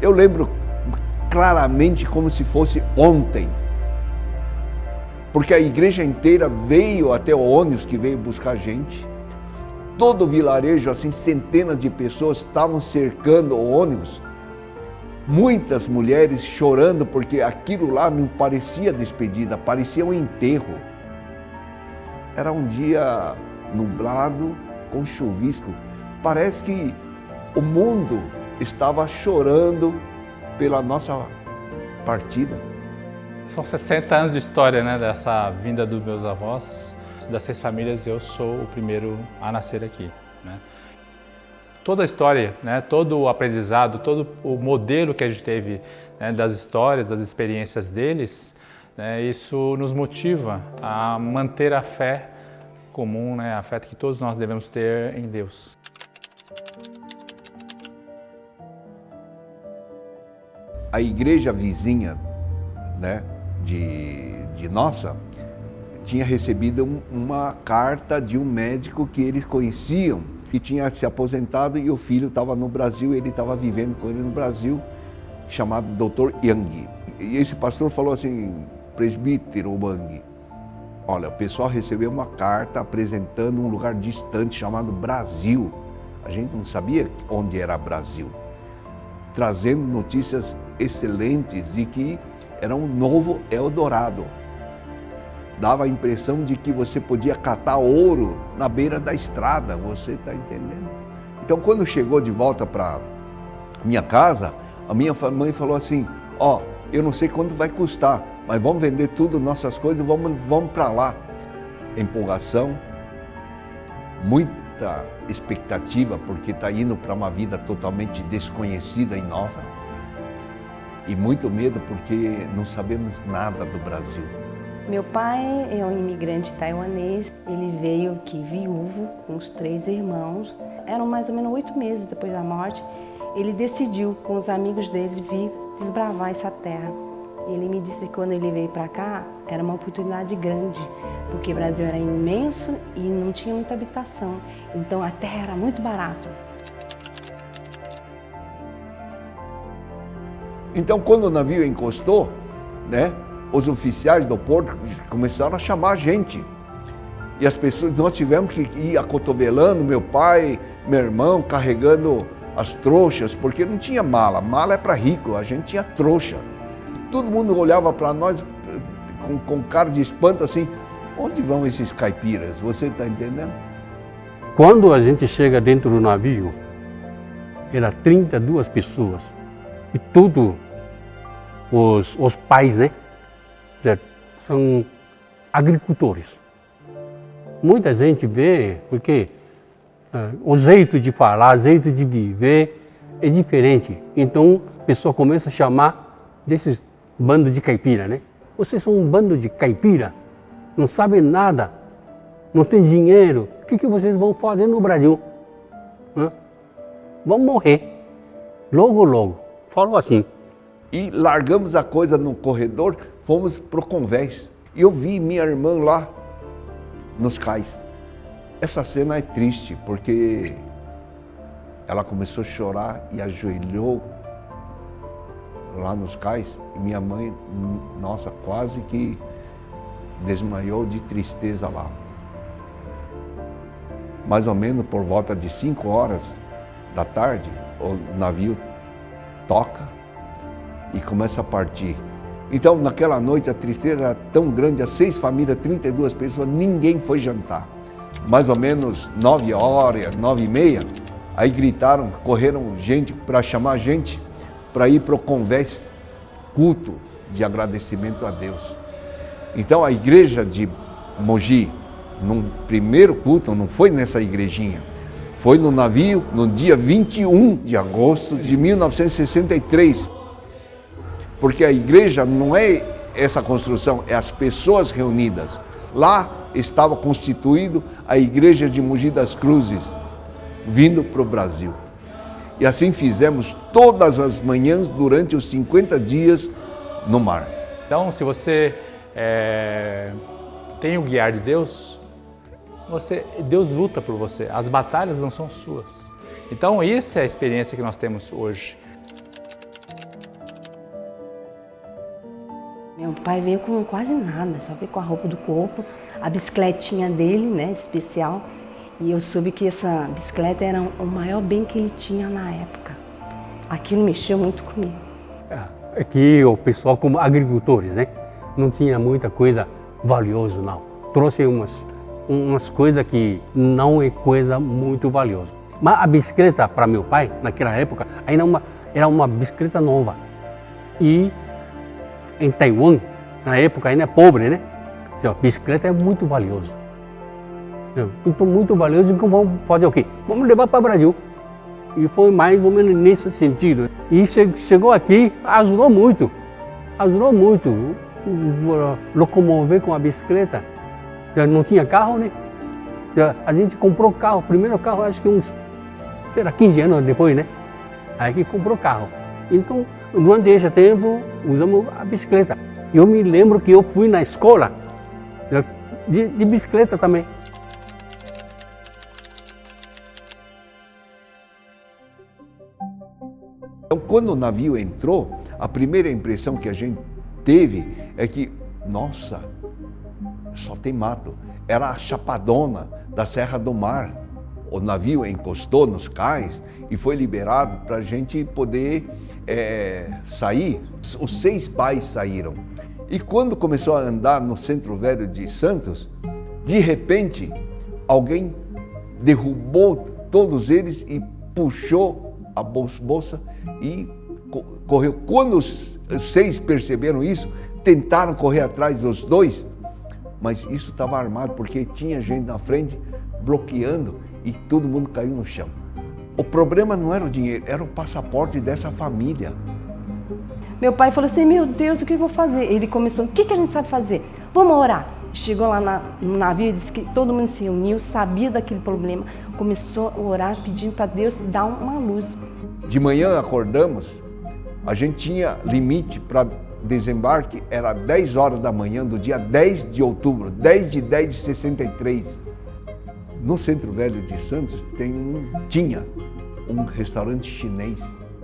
Eu lembro claramente como se fosse ontem. Porque a igreja inteira veio até o ônibus que veio buscar gente. Todo o vilarejo, assim, centenas de pessoas estavam cercando o ônibus. Muitas mulheres chorando porque aquilo lá não parecia despedida, parecia um enterro. Era um dia nublado, com chuvisco. Parece que o mundo estava chorando pela nossa partida. São 60 anos de história, né, dessa vinda dos meus avós. Das 6 famílias, eu sou o primeiro a nascer aqui, né? Toda a história, né, todo o aprendizado, todo o modelo que a gente teve, né, das histórias, das experiências deles, né, isso nos motiva a manter a fé comum, né, a fé que todos nós devemos ter em Deus. A igreja vizinha, né, de nossa, tinha recebido uma carta de um médico que eles conheciam, que tinha se aposentado e o filho estava no Brasil, ele estava vivendo com ele no Brasil, chamado Dr. Yang. E esse pastor falou assim, presbítero Yang, olha, o pessoal recebeu uma carta apresentando um lugar distante chamado Brasil. A gente não sabia onde era Brasil. Trazendo notícias excelentes de que era um novo Eldorado. Dava a impressão de que você podia catar ouro na beira da estrada, você está entendendo? Então, quando chegou de volta para minha casa, a minha mãe falou assim, ó, eu não sei quanto vai custar, mas vamos vender tudo, nossas coisas, vamos para lá. Empolgação, muita expectativa, porque está indo para uma vida totalmente desconhecida e nova. E muito medo, porque não sabemos nada do Brasil. Meu pai é um imigrante taiwanês, ele veio aqui viúvo, com os 3 irmãos. Eram mais ou menos 8 meses depois da morte. Ele decidiu, com os amigos dele, vir desbravar essa terra. Ele me disse que quando ele veio para cá, era uma oportunidade grande, porque o Brasil era imenso e não tinha muita habitação. Então a terra era muito barata. Então, quando o navio encostou, né, os oficiais do porto começaram a chamar a gente. E as pessoas, nós tivemos que ir acotovelando, meu pai, meu irmão, carregando as trouxas, porque não tinha mala. Mala é para rico, a gente tinha trouxa. Todo mundo olhava para nós com cara de espanto assim, onde vão esses caipiras? Você está entendendo? Quando a gente chega dentro do navio, era 32 pessoas. E tudo, os pais, né? São agricultores. Muita gente vê, porque o jeito de falar, o jeito de viver é diferente. Então a pessoa começa a chamar desses bandos de caipira, né? Vocês são um bando de caipira, não sabem nada, não tem dinheiro. O que vocês vão fazer no Brasil? Vão morrer, logo, logo. Falou assim. E largamos a coisa no corredor, fomos pro convés. E eu vi minha irmã lá nos cais. Essa cena é triste, porque ela começou a chorar e ajoelhou lá nos cais. E minha mãe, nossa, quase que desmaiou de tristeza lá. Mais ou menos por volta de 5 horas da tarde, o navio toca e começa a partir. Então, naquela noite, a tristeza era tão grande, as 6 famílias, 32 pessoas, ninguém foi jantar. Mais ou menos 9 horas, 9h30, aí gritaram, correram gente para chamar gente para ir para o convés, culto de agradecimento a Deus. Então, a igreja de Mogi, no primeiro culto, não foi nessa igrejinha, foi no navio no dia 21 de agosto de 1963. Porque a igreja não é essa construção, é as pessoas reunidas. Lá estava constituído a igreja de Mogi das Cruzes, vindo para o Brasil. E assim fizemos todas as manhãs durante os 50 dias no mar. Então, se você tem o guiar de Deus, Deus luta por você. As batalhas não são suas. Então, essa é a experiência que nós temos hoje. Meu pai veio com quase nada, só veio com a roupa do corpo, a bicicletinha dele, né, especial. E eu soube que essa bicicleta era o maior bem que ele tinha na época. Aquilo mexeu muito comigo. Aqui o pessoal como agricultores, né, não tinha muita coisa valiosa não. Trouxe umas coisas que não é coisa muito valiosa. Mas a bicicleta para meu pai, naquela época, ainda era uma bicicleta nova. E em Taiwan, na época ainda é pobre, né? A bicicleta é muito valiosa. Então, muito valioso, então vamos fazer o quê? Vamos levar para o Brasil. E foi mais ou menos nesse sentido. E chegou aqui, ajudou muito. Ajudou muito. Locomover com a bicicleta. Já não tinha carro, né? A gente comprou carro, o primeiro carro acho que uns, sei lá, 15 anos depois, né? Aí que comprou carro. Então, durante esse tempo, usamos a bicicleta. Eu me lembro que eu fui na escola de bicicleta também. Então, quando o navio entrou, a primeira impressão que a gente teve é que, nossa, só tem mato. Era a chapadona da Serra do Mar. O navio encostou nos cais e foi liberado para a gente poder sair. Os 6 pais saíram. E quando começou a andar no Centro Velho de Santos, de repente, alguém derrubou todos eles e puxou a bolsa e correu. Quando os 6 perceberam isso, tentaram correr atrás dos 2, mas isso estava armado porque tinha gente na frente bloqueando e todo mundo caiu no chão. O problema não era o dinheiro, era o passaporte dessa família. Meu pai falou assim, meu Deus, o que eu vou fazer? Ele começou, o que a gente sabe fazer? Vamos orar. Chegou lá no navio e disse que todo mundo se uniu, sabia daquele problema, começou a orar pedindo para Deus dar uma luz. De manhã acordamos, a gente tinha limite para desembarque, era 10 horas da manhã do dia 10 de outubro, 10 de 10 de 63. No Centro Velho de Santos tinha um restaurante chinês.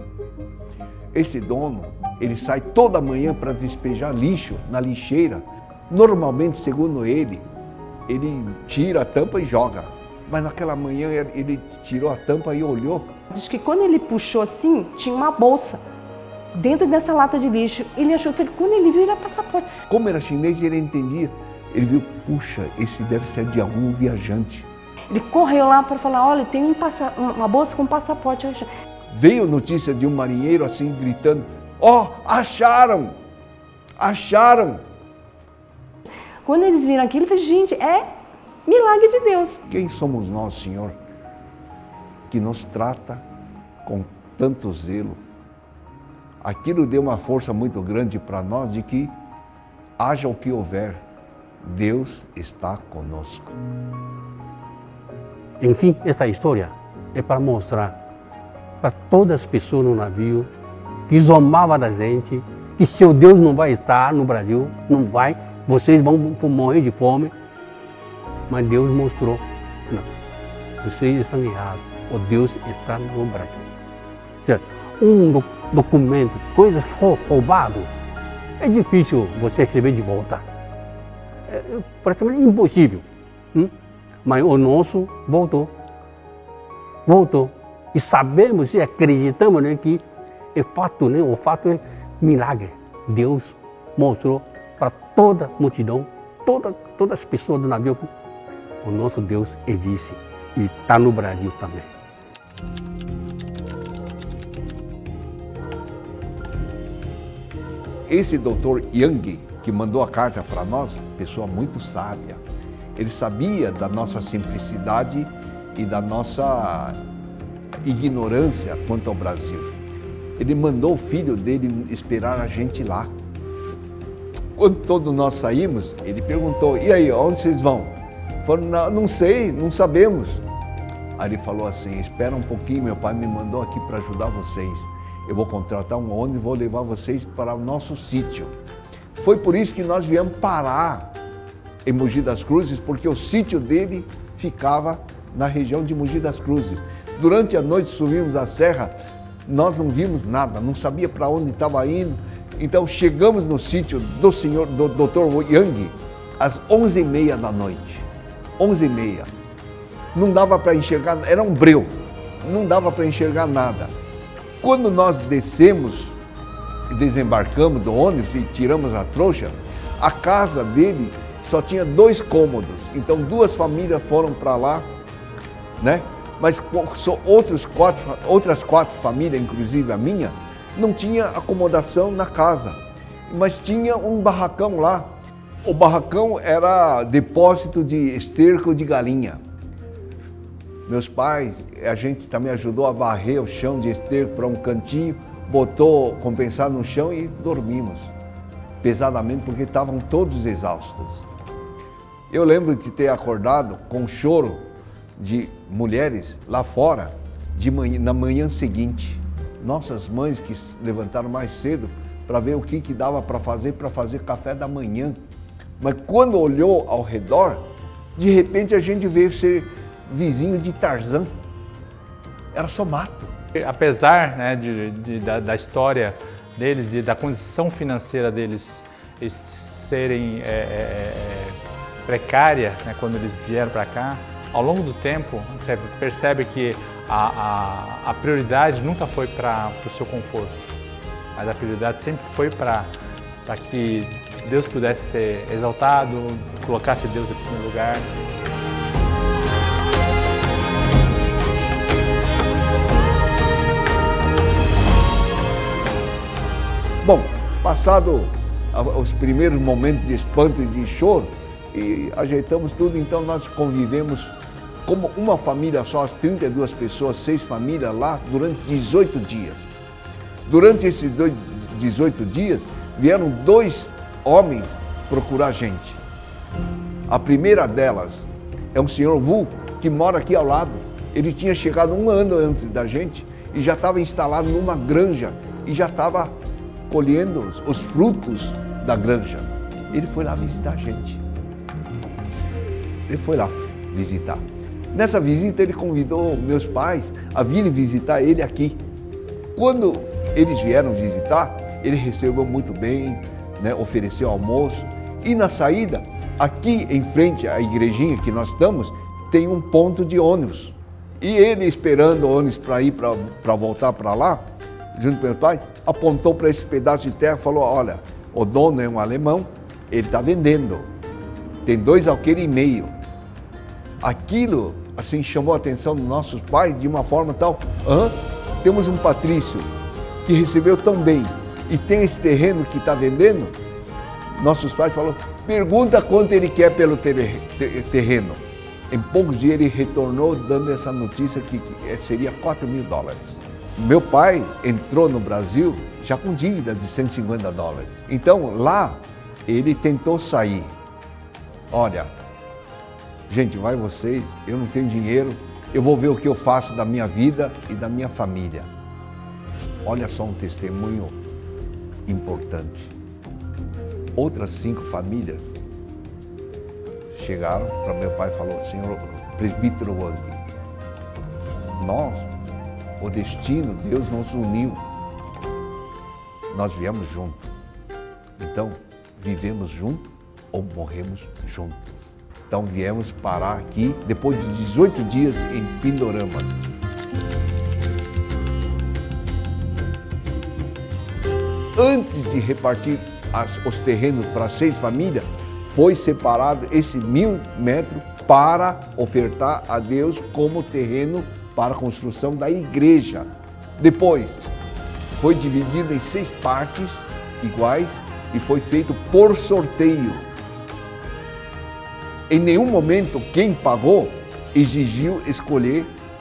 Esse dono, ele sai toda manhã para despejar lixo na lixeira. Normalmente, segundo ele tira a tampa e joga. Mas naquela manhã ele tirou a tampa e olhou. Diz que quando ele puxou assim, tinha uma bolsa dentro dessa lata de lixo. Ele achou que quando ele viu, era passaporte. Como era chinês, ele entendia. Ele viu, puxa, esse deve ser de algum viajante. Ele correu lá para falar, olha, tem uma bolsa com passaporte. Veio notícia de um marinheiro assim, gritando, ó, acharam! Acharam! Quando eles viram aquilo, ele falou, gente, é milagre de Deus. Quem somos nós, Senhor, que nos trata com tanto zelo? Aquilo deu uma força muito grande para nós de que, haja o que houver, Deus está conosco. Enfim, essa história é para mostrar para todas as pessoas no navio que zombavam da gente, que seu Deus não vai estar no Brasil, não vai, vocês vão morrer de fome. Mas Deus mostrou, não, vocês estão errados, o Deus está no Brasil. Um documento, coisas que foram roubadas, é difícil você receber de volta. É praticamente impossível. Mas o nosso voltou. Voltou. E sabemos e acreditamos, né, que é fato, né, o fato é milagre. Deus mostrou para toda a multidão, todas as pessoas do navio, o nosso Deus existe e está no Brasil também. Esse doutor Yang, que mandou a carta para nós, pessoa muito sábia, ele sabia da nossa simplicidade e da nossa ignorância quanto ao Brasil. Ele mandou o filho dele esperar a gente lá. Quando todos nós saímos, ele perguntou, e aí, onde vocês vão? Falaram, não sei, não sabemos. Aí ele falou assim, espera um pouquinho, meu pai me mandou aqui para ajudar vocês. Eu vou contratar um ônibus e vou levar vocês para o nosso sítio. Foi por isso que nós viemos parar em Mogi das Cruzes, porque o sítio dele ficava na região de Mogi das Cruzes. Durante a noite subimos a serra, nós não vimos nada, não sabia para onde estava indo. Então chegamos no sítio do senhor, do Dr. Yang, às 11h30 da noite. 11h30. Não dava para enxergar, era um breu, não dava para enxergar nada. Quando nós descemos, desembarcamos do ônibus e tiramos a trouxa, a casa dele só tinha 2 cômodos. Então 2 famílias foram para lá, né? Mas outras 4 famílias, inclusive a minha, não tinha acomodação na casa, mas tinha um barracão lá. O barracão era depósito de esterco de galinha. Meus pais, a gente também ajudou a varrer o chão de esterco para um cantinho, botou compensado no chão e dormimos pesadamente porque estavam todos exaustos. Eu lembro de ter acordado com um choro de mulheres lá fora na manhã seguinte. Nossas mães que se levantaram mais cedo para ver o que dava para fazer café da manhã. Mas quando olhou ao redor, de repente a gente veio ser vizinho de Tarzan. Era só mato. Apesar, né, da história deles e da condição financeira deles serem precária, né, quando eles vieram para cá, ao longo do tempo você percebe que a prioridade nunca foi para o seu conforto, mas a prioridade sempre foi para que Deus pudesse ser exaltado, colocasse Deus em primeiro lugar. Bom, passado os primeiros momentos de espanto e de choro, e ajeitamos tudo, então nós convivemos como uma família só, as 32 pessoas, 6 famílias lá, durante 18 dias. Durante esses 18 dias, vieram 2 homens procurar a gente. A primeira delas é um senhor Wu, que mora aqui ao lado. Ele tinha chegado 1 ano antes da gente e já estava instalado numa granja e já estava colhendo os frutos da granja. Ele foi lá visitar a gente. Ele foi lá visitar. Nessa visita ele convidou meus pais a virem visitar ele aqui. Quando eles vieram visitar, ele recebeu muito bem, né, ofereceu almoço. E na saída, aqui em frente à igrejinha que nós estamos, tem um ponto de ônibus. E ele esperando o ônibus para ir para voltar para lá, junto com meu pai, apontou para esse pedaço de terra e falou: olha, o dono é um alemão, ele está vendendo, tem 2,5 alqueires. Aquilo assim chamou a atenção dos nossos pais de uma forma tal: temos um patrício que recebeu tão bem e tem esse terreno que está vendendo. Nossos pais falaram: pergunta quanto ele quer pelo terreno. Em poucos dias ele retornou dando essa notícia que seria $4.000. Meu pai entrou no Brasil já com dívidas de $150. Então lá ele tentou sair. Olha, gente, vai vocês, eu não tenho dinheiro, eu vou ver o que eu faço da minha vida e da minha família. Olha só um testemunho importante. Outras 5 famílias chegaram para meu pai e falou: senhor presbítero Wang, nós, o destino, Deus nos uniu. Nós viemos juntos. Então, vivemos juntos ou morremos juntos. Então viemos parar aqui, depois de 18 dias em Pindoramas. Antes de repartir os terrenos para 6 famílias, foi separado esse 1.000 metros para ofertar a Deus como terreno para a construção da igreja. Depois, foi dividido em 6 partes iguais e foi feito por sorteio. Em nenhum momento quem pagou exigiu escolher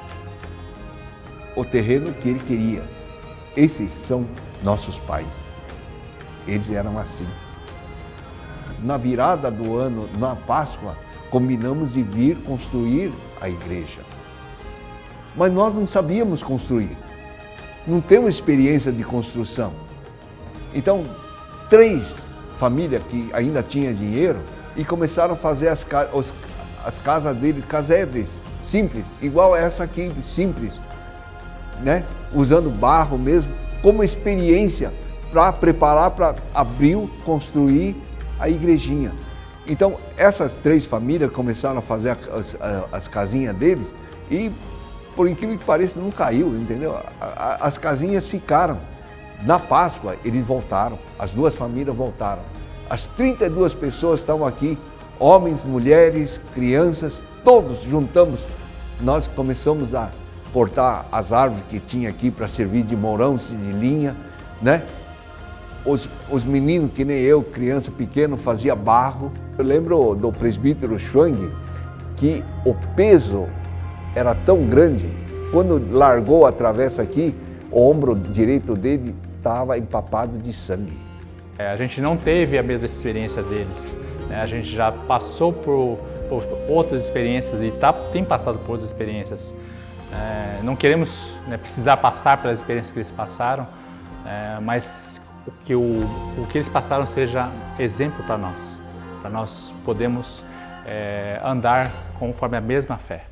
o terreno que ele queria. Esses são nossos pais. Eles eram assim. Na virada do ano, na Páscoa, combinamos de vir construir a igreja. Mas nós não sabíamos construir. Não temos experiência de construção. Então, 3 famílias que ainda tinham dinheiro e começaram a fazer as casas dele, casebres, simples, igual essa aqui, simples, né? Usando barro mesmo, como experiência para preparar para abril, construir a igrejinha. Então, essas 3 famílias começaram a fazer as casinhas deles e, por incrível que pareça, não caiu, entendeu? As casinhas ficaram. Na Páscoa, eles voltaram, as 2 famílias voltaram. As 32 pessoas estão aqui, homens, mulheres, crianças, todos juntamos. Nós começamos a cortar as árvores que tinha aqui para servir de morão, de linha, né? Os meninos, que nem eu, criança pequena, fazia barro. Eu lembro do presbítero Schwang, que o peso era tão grande, quando largou a travessa aqui, o ombro direito dele estava empapado de sangue. A gente não teve a mesma experiência deles, né? A gente já passou por outras experiências e tem passado por outras experiências. Não queremos, né, precisar passar pelas experiências que eles passaram, mas que o que eles passaram seja exemplo para nós podermos andar conforme a mesma fé.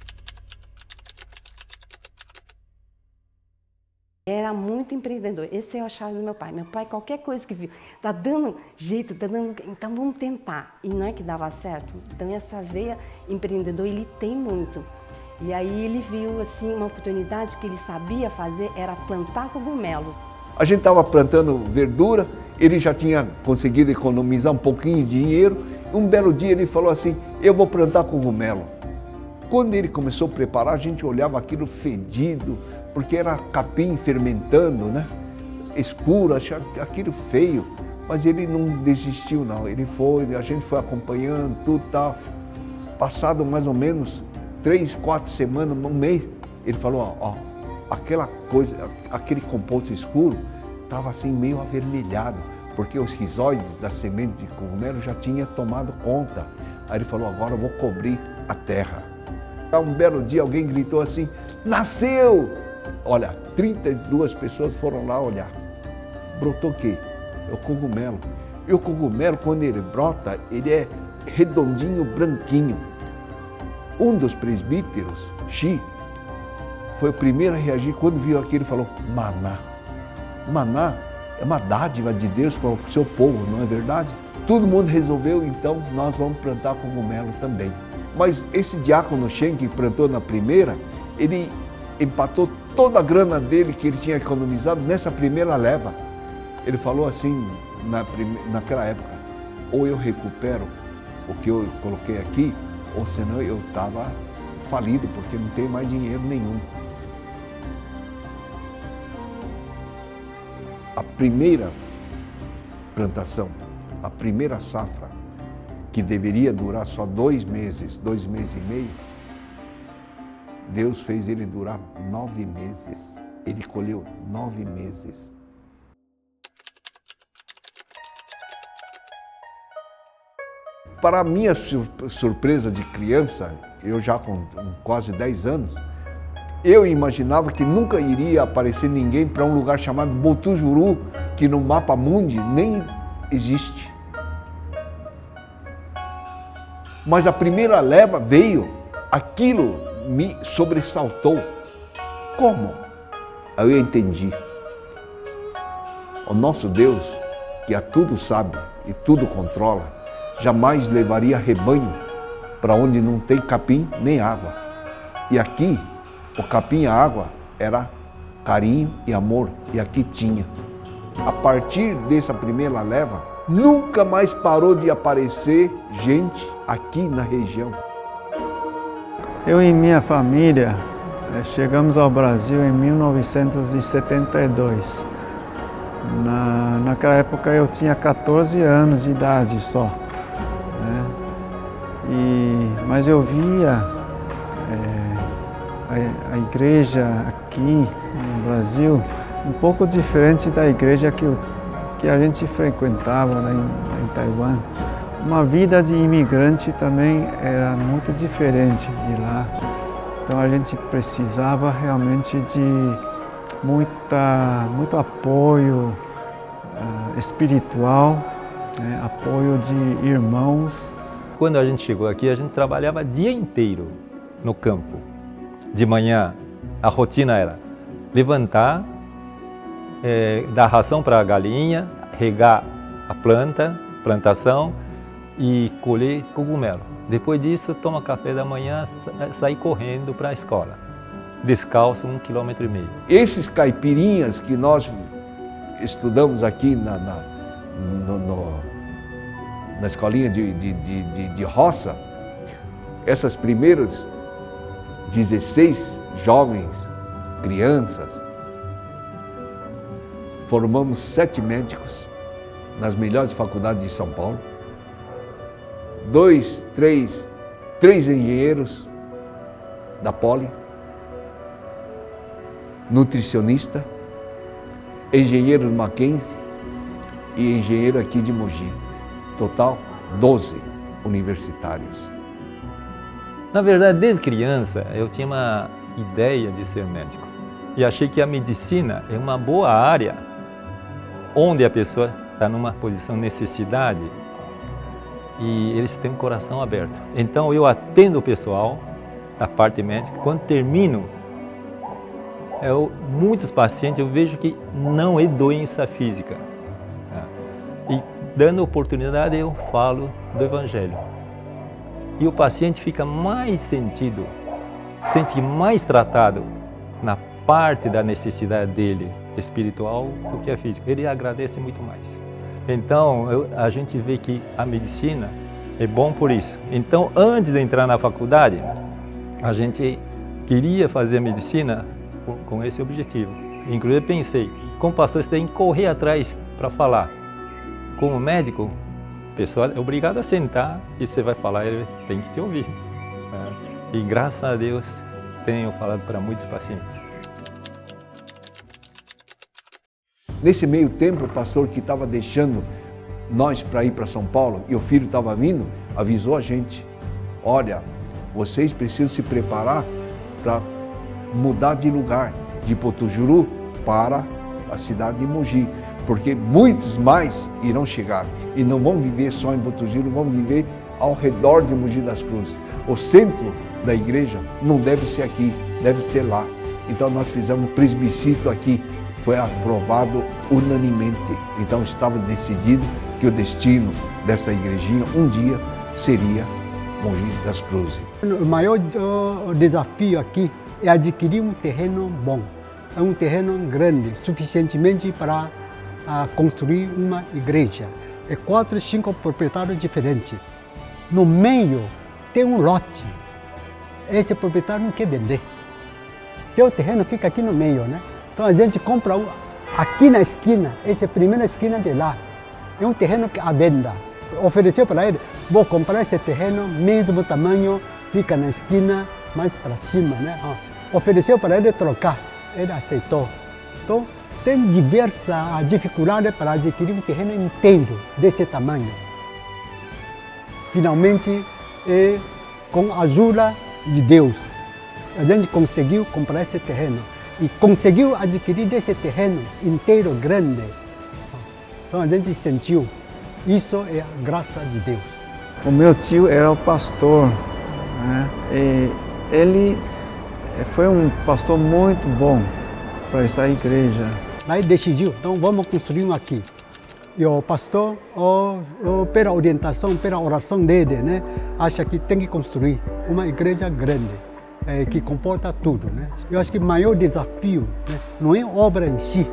Era muito empreendedor, esse é a chave do meu pai. Meu pai, qualquer coisa que viu, tá dando jeito, então vamos tentar. E não é que dava certo. Então essa veia empreendedor, ele tem muito. E aí ele viu assim uma oportunidade que ele sabia fazer, era plantar cogumelo. A gente estava plantando verdura, ele já tinha conseguido economizar um pouquinho de dinheiro. Um belo dia ele falou assim, eu vou plantar cogumelo. Quando ele começou a preparar, a gente olhava aquilo fedido, porque era capim fermentando, né? Escuro, achava aquilo feio. Mas ele não desistiu não, ele foi, a gente foi acompanhando, tudo tal. Passado mais ou menos 3, 4 semanas, um mês, ele falou, ó, aquela coisa, aquele composto escuro estava assim meio avermelhado, porque os rizóides da semente de cogumelo já tinha tomado conta. Aí ele falou, agora eu vou cobrir a terra. Um belo dia alguém gritou assim, nasceu! Olha, 32 pessoas foram lá olhar. Brotou o quê? É o cogumelo. E o cogumelo, quando ele brota, ele é redondinho, branquinho. Um dos presbíteros, Xi, foi o primeiro a reagir quando viu aquilo e falou, maná. Maná é uma dádiva de Deus para o seu povo, não é verdade? Todo mundo resolveu, então nós vamos plantar cogumelo também. Mas esse diácono Shen, que plantou na primeira, ele empatou toda a grana dele que ele tinha economizado nessa primeira leva. Ele falou assim, naquela época, ou eu recupero o que eu coloquei aqui, ou senão eu estava falido, porque não tenho mais dinheiro nenhum. A primeira plantação, a primeira safra, que deveria durar só 2 meses, 2 meses e meio, Deus fez ele durar 9 meses. Ele colheu 9 meses. Para minha surpresa de criança, eu já com quase 10 anos, eu imaginava que nunca iria aparecer ninguém para um lugar chamado Botujuru, que no mapa mundi nem existe. Mas a primeira leva veio, aquilo me sobressaltou. Como? Aí eu entendi. O nosso Deus, que a tudo sabe e tudo controla, jamais levaria rebanho para onde não tem capim nem água. E aqui, o capim e a água era carinho e amor, e aqui tinha. A partir dessa primeira leva, nunca mais parou de aparecer gente aqui na região. Eu e minha família chegamos ao Brasil em 1972. Naquela época eu tinha 14 anos de idade só, né? Mas eu via a igreja aqui no Brasil um pouco diferente da igreja que a gente frequentava lá em Taiwan. Uma vida de imigrante também era muito diferente de lá. Então a gente precisava realmente de muito apoio espiritual, né? Apoio de irmãos. Quando a gente chegou aqui, a gente trabalhava o dia inteiro no campo. De manhã, a rotina era levantar, dar ração para a galinha, regar a plantação e colher cogumelo. Depois disso, toma café da manhã, sai correndo para a escola, descalço 1,5 km. Esses caipirinhas que nós estudamos aqui na escolinha de roça, essas primeiras 16 jovens, crianças, formamos 7 médicos nas melhores faculdades de São Paulo, 3 engenheiros da Poli, nutricionista, engenheiro do Mackenzie e engenheiro aqui de Mogi. Total, 12 universitários. Na verdade, desde criança, eu tinha uma ideia de ser médico. E achei que a medicina é uma boa área onde a pessoa está numa posição de necessidade e eles têm um coração aberto. Então, eu atendo o pessoal da parte médica. Quando termino, muitos pacientes eu vejo que não é doença física. E dando oportunidade, eu falo do Evangelho. E o paciente fica mais sente mais tratado na parte da necessidade dele espiritual do que a física. Ele agradece muito mais. Então, a gente vê que a medicina é bom por isso. Então, antes de entrar na faculdade, a gente queria fazer a medicina com esse objetivo. Inclusive, pensei, como pastor, você tem que correr atrás para falar. Como médico, o pessoal é obrigado a sentar e você vai falar, ele tem que te ouvir. E graças a Deus, tenho falado para muitos pacientes. Nesse meio tempo, o pastor que estava deixando nós para ir para São Paulo e o filho estava vindo, avisou a gente: olha, vocês precisam se preparar para mudar de lugar, de Potujuru para a cidade de Mogi, porque muitos mais irão chegar e não vão viver só em Potujuru, vão viver ao redor de Mogi das Cruzes. O centro da igreja não deve ser aqui, deve ser lá. Então nós fizemos um plebiscito aqui, foi aprovado unanimemente. Então estava decidido que o destino dessa igrejinha um dia seria Mogi das Cruzes. O maior desafio aqui é adquirir um terreno bom, é um terreno grande, suficientemente para construir uma igreja. É 4, 5 proprietários diferentes. No meio tem um lote. Esse proprietário não quer vender. Seu terreno fica aqui no meio, né? Então a gente compra aqui na esquina, essa é a primeira esquina de lá. É um terreno à venda. Ofereceu para ele, vou comprar esse terreno, mesmo tamanho, fica na esquina, mais para cima, né? Ofereceu para ele trocar, ele aceitou. Então tem diversas dificuldades para adquirir um terreno inteiro desse tamanho. Finalmente, com a ajuda de Deus, a gente conseguiu comprar esse terreno e conseguiu adquirir esse terreno inteiro grande. Então a gente sentiu, isso é a graça de Deus. O meu tio era o pastor, né? E ele foi um pastor muito bom para essa igreja. Aí decidiu, então vamos construir um aqui. E o pastor, pela orientação, pela oração dele, né, acha que tem que construir uma igreja grande, que comporta tudo, né? Eu acho que o maior desafio, né, não é a obra em si,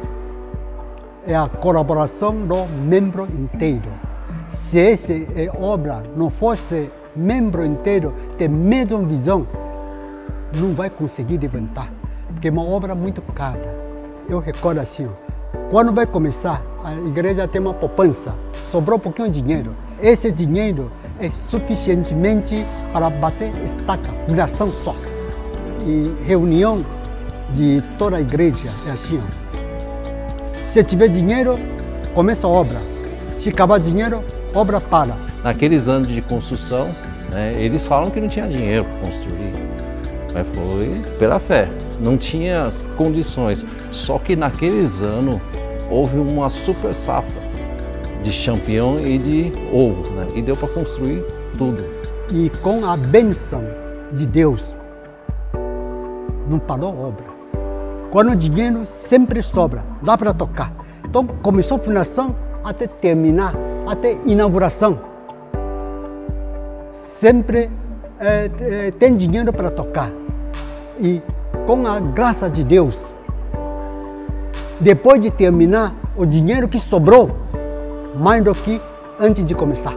é a colaboração do membro inteiro. Se essa obra não fosse membro inteiro, ter a mesma visão, não vai conseguir levantar, porque é uma obra muito cara. Eu recordo assim, quando vai começar, a igreja tem uma poupança, sobrou um pouquinho de dinheiro. Esse dinheiro é suficientemente para bater estaca, fundação só. E reunião de toda a igreja é assim. Se tiver dinheiro, começa a obra. Se acabar dinheiro, obra para. Naqueles anos de construção, né, eles falam que não tinha dinheiro para construir, mas foi pela fé. Não tinha condições, só que naqueles anos houve uma super safra de champignon e de ovo, né? E deu para construir tudo. E com a bênção de Deus, não parou a obra. Quando o dinheiro sempre sobra, dá para tocar. Então começou a fundação até terminar, até inauguração. Sempre tem dinheiro para tocar. E com a graça de Deus, depois de terminar, o dinheiro que sobrou, mais do que antes de começar.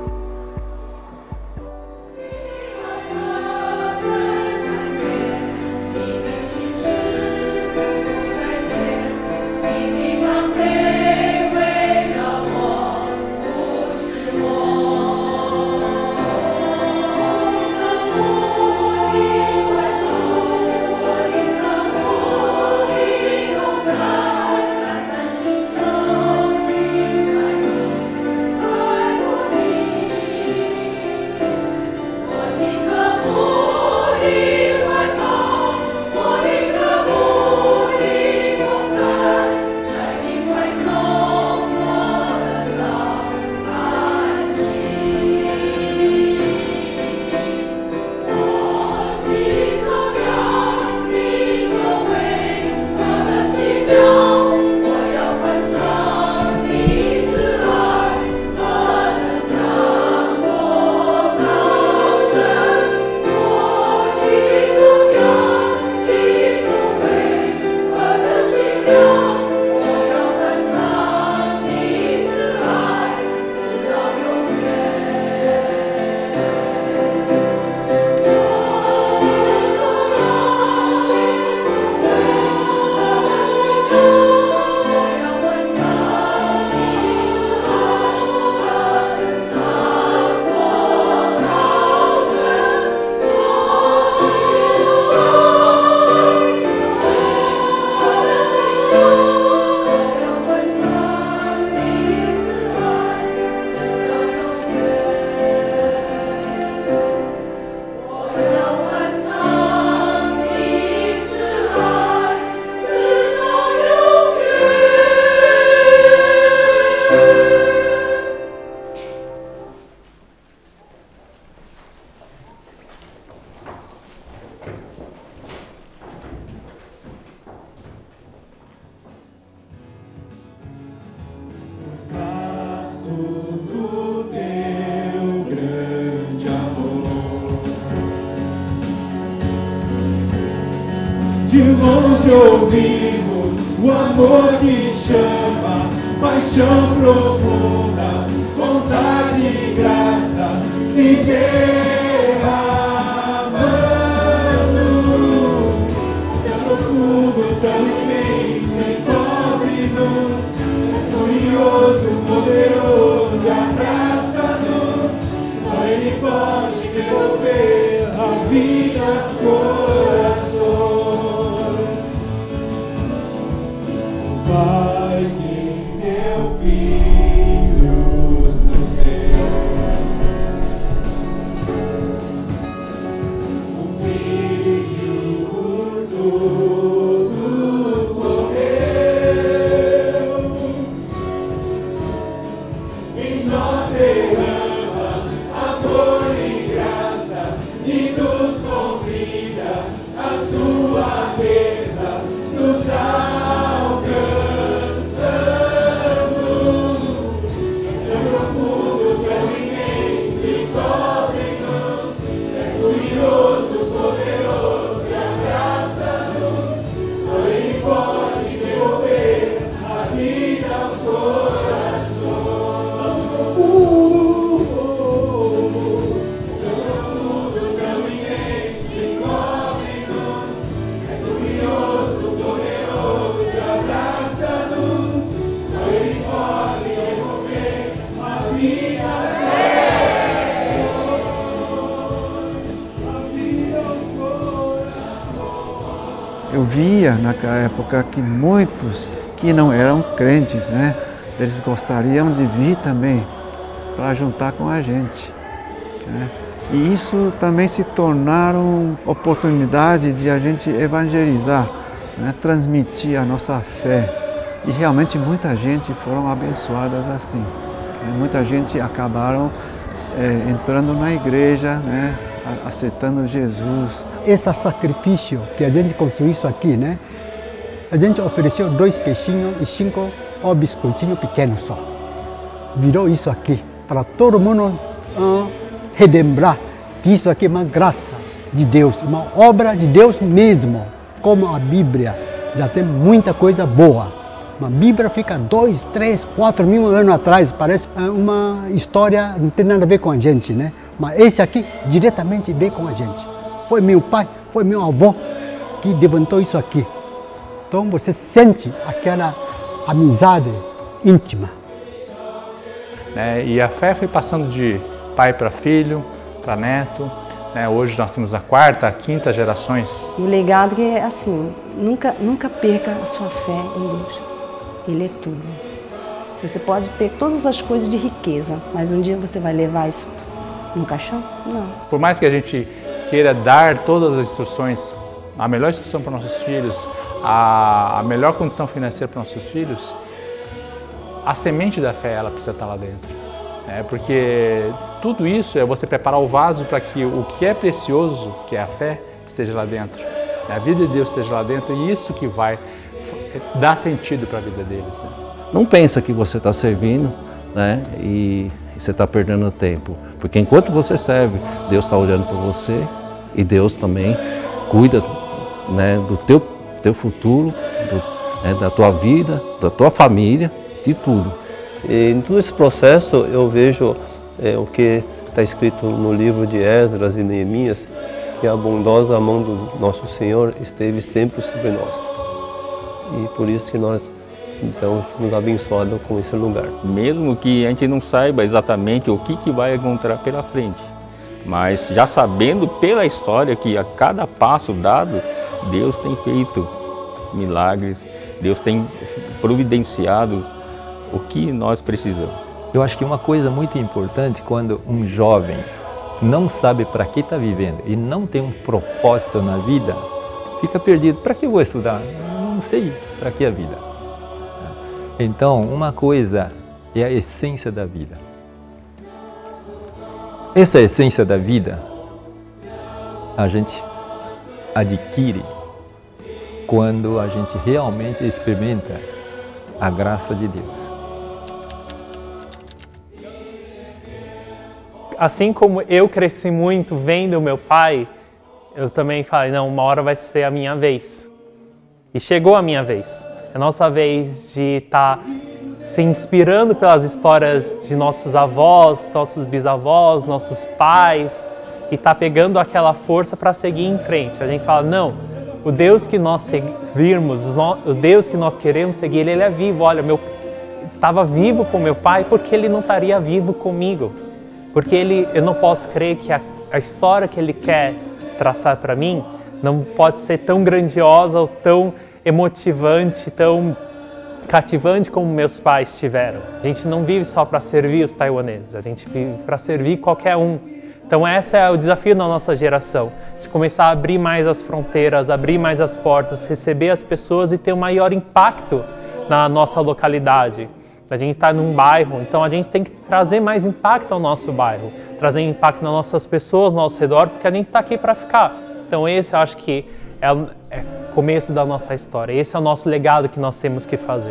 De longe ouvimos o amor que chama, paixão profunda, vontade e graça se derramando. Tão profundo, tão imenso, encobre-nos, glorioso, poderoso, abraça-nos. Só Ele pode devolver a vida aos corações. Pai, que seu Filho nos deu, o Filho por todos morreu, em nós derrama amor e graça e nos convida a sua mesa, nos eu via naquela época que muitos que não eram crentes, né, eles gostariam de vir também para juntar com a gente, né? E isso também se tornaram oportunidade de a gente evangelizar, né, transmitir a nossa fé. E realmente muita gente foram abençoadas assim, né? Muita gente acabaram entrando na igreja, né, aceitando Jesus. Esse sacrifício que a gente construiu isso aqui, né, a gente ofereceu 2 peixinhos e 5 biscoitinhos pequenos só. Virou isso aqui, para todo mundo relembrar que isso aqui é uma graça de Deus, uma obra de Deus mesmo, como a Bíblia. Já tem muita coisa boa. Uma Bíblia fica 2, 3, 4 mil anos atrás, parece uma história, não tem nada a ver com a gente, né? Mas esse aqui diretamente veio com a gente. Foi meu pai, foi meu avô que levantou isso aqui. Então você sente aquela amizade íntima. E a fé foi passando de pai para filho, para neto. Hoje nós temos a 4ª, a 5ª gerações. O legado que é assim, nunca perca a sua fé em Deus. Ele é tudo. Você pode ter todas as coisas de riqueza, mas um dia você vai levar isso no caixão? Não. Por mais que a gente queira dar todas as instruções, a melhor instrução para nossos filhos, a melhor condição financeira para nossos filhos, a semente da fé ela precisa estar lá dentro. Porque tudo isso é você preparar o vaso para que o que é precioso, que é a fé, esteja lá dentro. A vida de Deus esteja lá dentro e isso que vai dar sentido para a vida deles. Não pensa que você está servindo, e você está perdendo tempo. Porque enquanto você serve, Deus está olhando para você e Deus também cuida do teu futuro, da tua vida, da tua família, de tudo. E em todo esse processo eu vejo o que está escrito no livro de Esdras e Neemias, que a bondosa mão do nosso Senhor esteve sempre sobre nós. E por isso que nós, então, fomos abençoados com esse lugar. Mesmo que a gente não saiba exatamente o que vai encontrar pela frente, mas já sabendo pela história que a cada passo dado, Deus tem feito milagres, Deus tem providenciado o que nós precisamos. Eu acho que uma coisa muito importante quando um jovem não sabe para que está vivendo e não tem um propósito na vida, fica perdido. Para que eu vou estudar? Não sei para que a vida. Então, uma coisa é a essência da vida. Essa essência da vida a gente adquire quando a gente realmente experimenta a graça de Deus. Assim como eu cresci muito vendo o meu pai, eu também falei, não, uma hora vai ser a minha vez. E chegou a minha vez. É a nossa vez de estar se inspirando pelas histórias de nossos avós, nossos bisavós, nossos pais, e estar pegando aquela força para seguir em frente. A gente fala, não, o Deus que nós seguirmos, o Deus que nós queremos seguir, Ele é vivo. Olha, eu estava vivo com meu pai, porque Ele não estaria vivo comigo? Porque eu não posso crer que a história que Ele quer traçar para mim não pode ser tão grandiosa ou tão emotivante, tão cativante como meus pais tiveram. A gente não vive só para servir os taiwaneses, a gente vive para servir qualquer um. Então esse é o desafio da nossa geração, de começar a abrir mais as fronteiras, abrir mais as portas, receber as pessoas e ter um maior impacto na nossa localidade. A gente está num bairro, então a gente tem que trazer mais impacto ao nosso bairro, trazer impacto nas nossas pessoas ao nosso redor, porque a gente está aqui para ficar. Então esse eu acho que é o começo da nossa história, esse é o nosso legado que nós temos que fazer.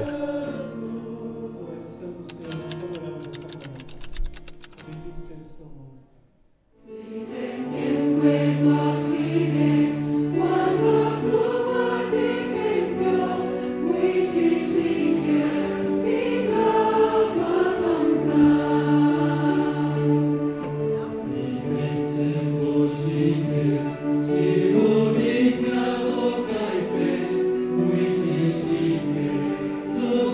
So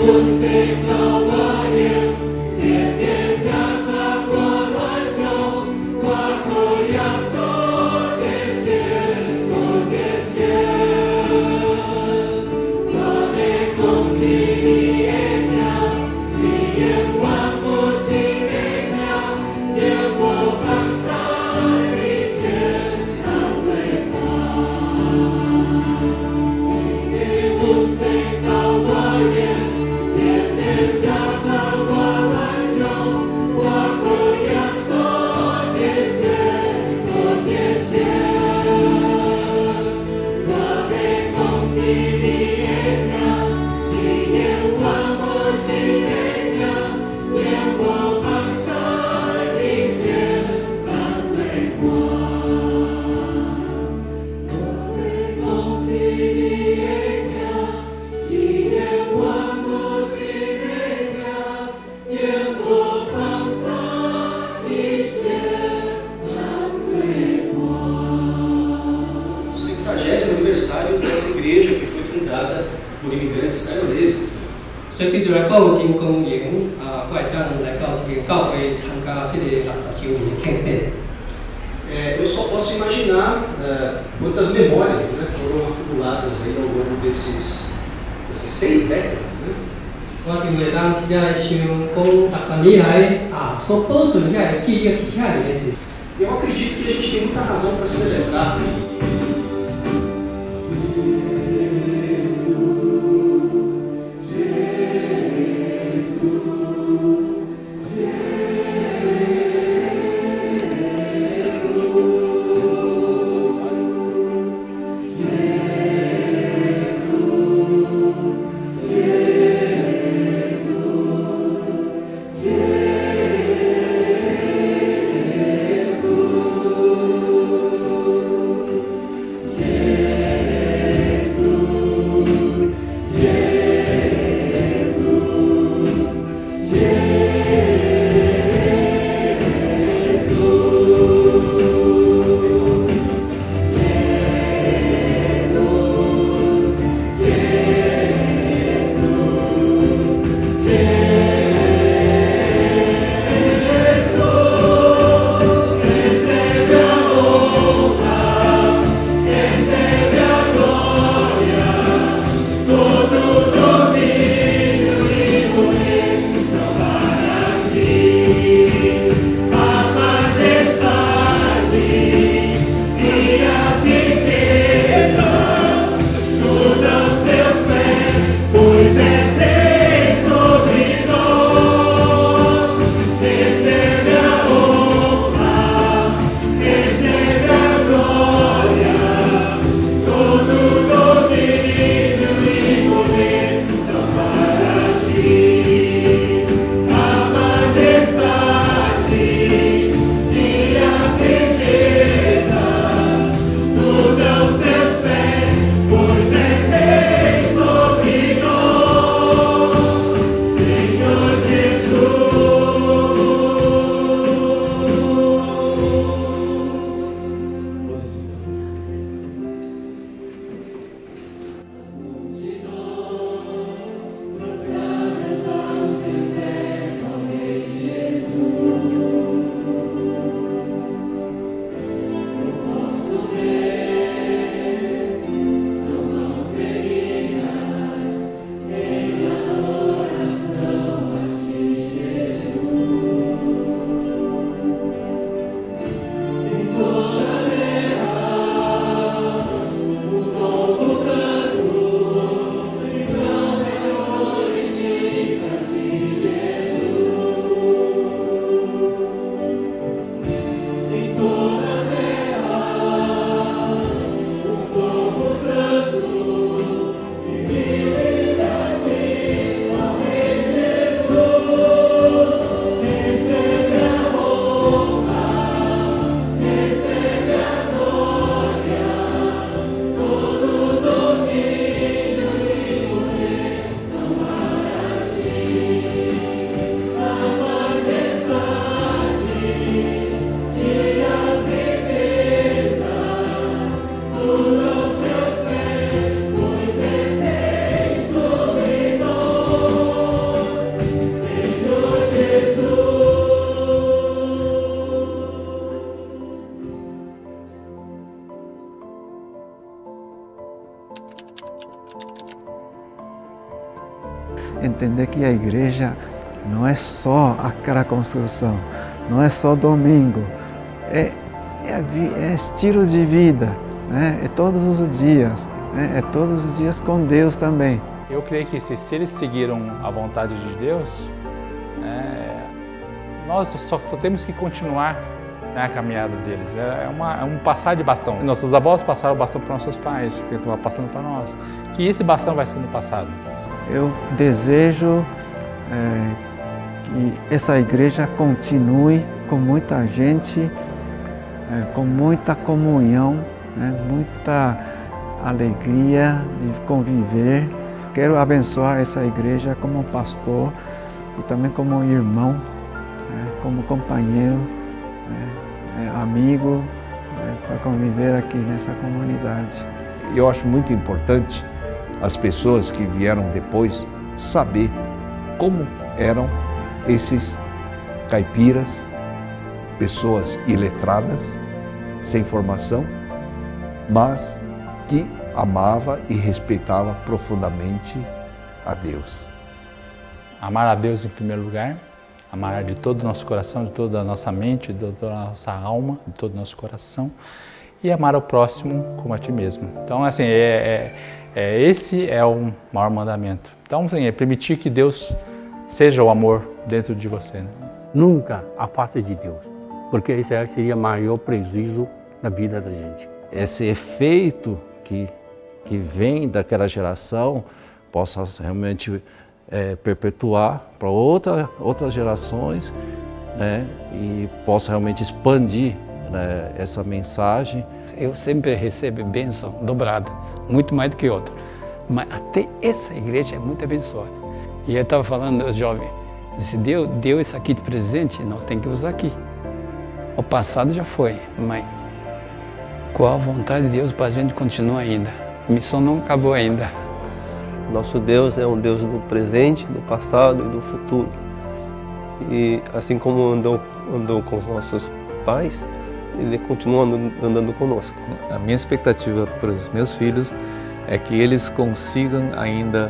aniversário dessa igreja que foi fundada por imigrantes taiwaneses. 所以對我來講真光榮我會當來到這個教會參加這個60周年的慶典。 Eu só posso imaginar quantas memórias, né, foram acumuladas aí ao longo desses 6 décadas. Né? 我真會當真正來想講60年來所保存下來記憶是遐爾嘅事。 Eu acredito que a gente tem muita razão para celebrar. entender que a igreja não é só aquela construção, não é só domingo, é estilo de vida, né? É todos os dias, né? É todos os dias com Deus também. Eu creio que se eles seguiram a vontade de Deus, nós só temos que continuar, né, a caminhada deles. É um passar de bastão. Nossos avós passaram o bastão para nossos pais, que estão passando para nós. Que esse bastão vai sendo passado. Eu desejo que essa igreja continue com muita gente, com muita comunhão, né, muita alegria de conviver. Quero abençoar essa igreja como pastor e também como irmão, como companheiro, amigo, para conviver aqui nessa comunidade. Eu acho muito importante as pessoas que vieram depois saber como eram esses caipiras, pessoas iletradas, sem formação, mas que amava e respeitava profundamente a Deus. Amar a Deus em primeiro lugar, amar de todo o nosso coração, de toda a nossa mente, de toda a nossa alma, de todo o nosso coração, e amar ao próximo como a ti mesmo. Então, assim, esse é o maior mandamento. Então, assim, é permitir que Deus seja o amor dentro de você, né? Nunca afaste de Deus, porque esse seria o maior prejuízo na vida da gente. Esse efeito que vem daquela geração possa realmente perpetuar para outras gerações, né, e possa realmente expandir, né, essa mensagem. Eu sempre recebo bênção dobrada, muito mais do que outra, mas até essa igreja é muito abençoada. E eu estava falando aos jovens, se Deus deu isso aqui de presente, nós temos que usar aqui. O passado já foi, mas qual a vontade de Deus para a gente continuar ainda? A missão não acabou ainda. Nosso Deus é um Deus do presente, do passado e do futuro. E assim como andou com os nossos pais, Ele continua andando conosco. A minha expectativa para os meus filhos é que eles consigam ainda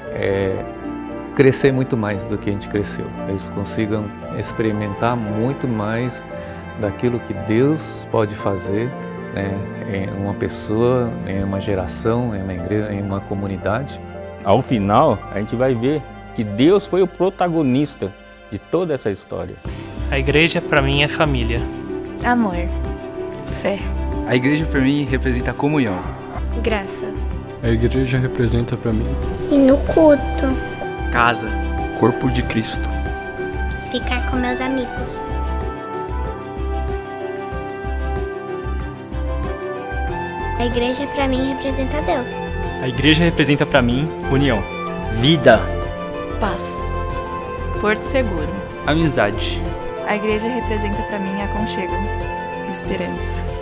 crescer muito mais do que a gente cresceu. Eles consigam experimentar muito mais daquilo que Deus pode fazer, né, em uma pessoa, em uma geração, em uma igreja, em uma comunidade. Ao final, a gente vai ver que Deus foi o protagonista de toda essa história. A igreja para mim é família. Amor. Fé. A igreja para mim representa comunhão. Graça. A igreja representa para mim ir no culto. Casa. Corpo de Cristo. Ficar com meus amigos. A igreja para mim representa Deus. A igreja representa para mim união, vida, paz, porto seguro, amizade. A igreja representa para mim aconchego, esperança.